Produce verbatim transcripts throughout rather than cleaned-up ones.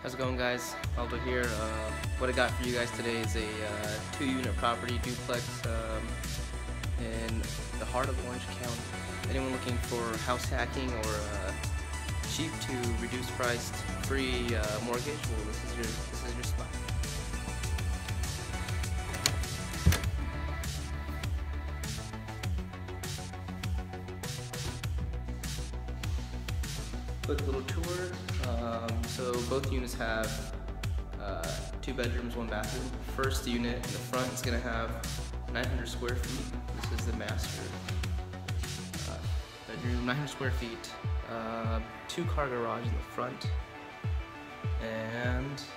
How's it going, guys? Aldo here. Uh, what I got for you guys today is a uh, two-unit property duplex um, in the heart of Orange County. Anyone looking for house hacking or uh, cheap to reduced priced free uh, mortgage? Well, this is your this is your spot. Quick little tour. Um, so both units have uh, two bedrooms, one bathroom. First unit in the front is going to have nine hundred square feet. This is the master uh, bedroom, nine hundred square feet. Uh, two car garage in the front, and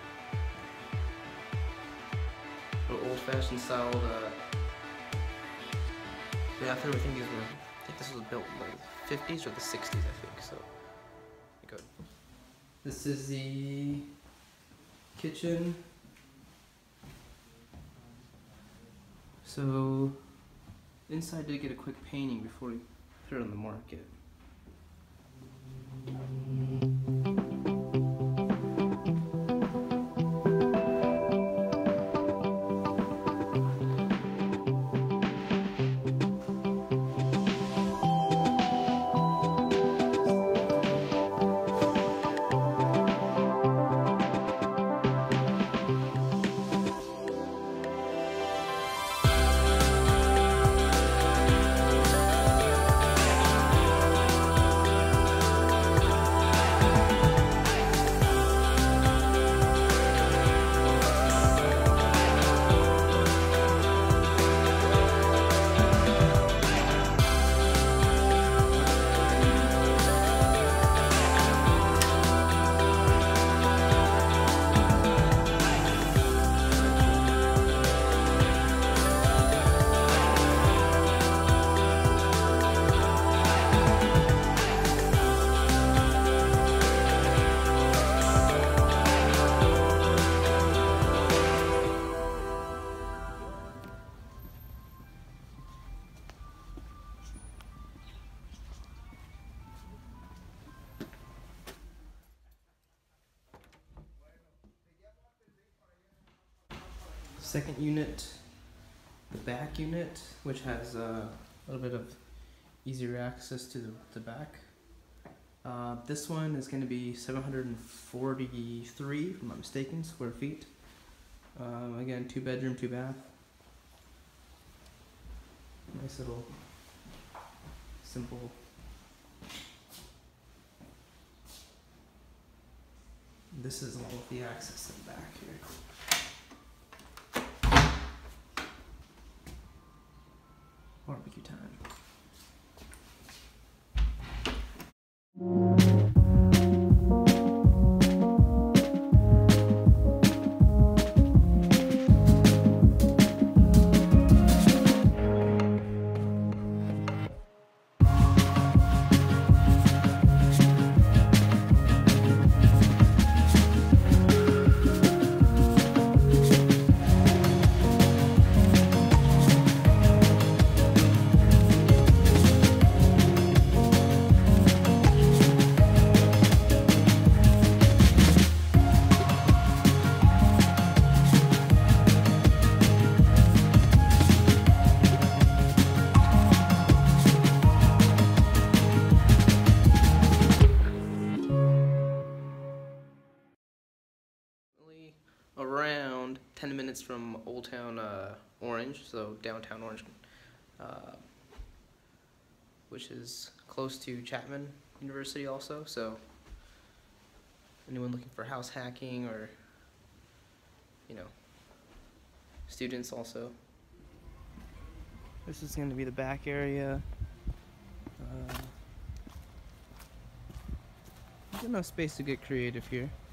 an old-fashioned styled uh, bathroom. I think these were, I think this was built in the fifties or the sixties, I think. So. Good. This is the kitchen. So inside did get a quick painting before we put it on the market. Second unit, the back unit, which has uh, a little bit of easier access to the, the back. Uh, this one is going to be seven hundred forty-three, if I'm not mistaken, square feet. Um, again, two bedroom, two bath. Nice little, simple. This is all of the access in the back here. Barbecue time. Around ten minutes from Old Town uh, Orange, so downtown Orange, uh, which is close to Chapman University also. So anyone looking for house hacking or, you know, students also. This is going to be the back area. Uh, there's enough space to get creative here.